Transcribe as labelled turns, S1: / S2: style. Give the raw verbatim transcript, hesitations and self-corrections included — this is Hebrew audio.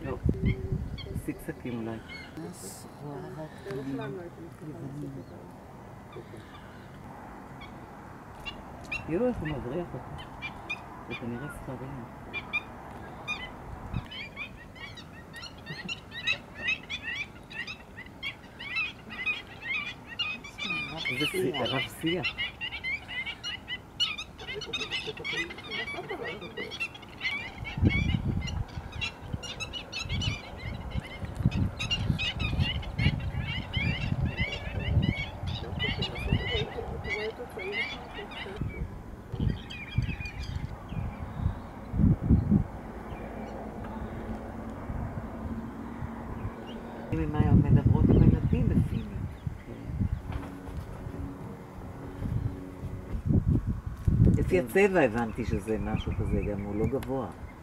S1: לא. סיקסקים אולי. יואו, איך הוא מבריח אותה. זה כנראה ספרים. זה הרב סיה. ממה היום מדברות עם הילדים בפינית. לפי הצבע הבנתי שזה משהו כזה, גם הוא לא גבוה.